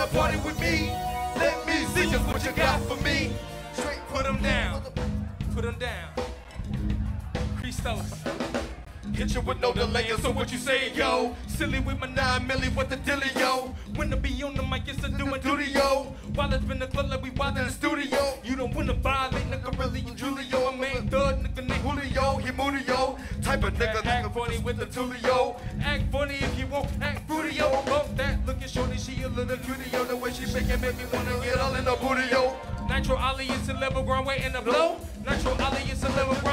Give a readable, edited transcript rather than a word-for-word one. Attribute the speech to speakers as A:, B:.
A: wanna party with me? Let me see just what you got for me. Straight
B: Put them down. Put them down. Christos.
A: hit you with no delay, so what you say, yo? Silly with my 9 milli, what the dilly, yo?
B: When to be on the mic, it's a doing
A: Duty, yo.
B: While it's been the club like we wild in the studio. You don't wanna violate, nigga, really, you Julio. I'm main thug, nigga, named
A: Julio, he moody, yo. Type of nigga,
B: act funny with the tulio. Act funny if you won't act fruity, yo. Bump that, look at shorty, she a little cutie, yo. The way she shaking make me wanna get all in the booty, yo. Nitro Owl is a level ground waiting to blow. Nitro Owl is a level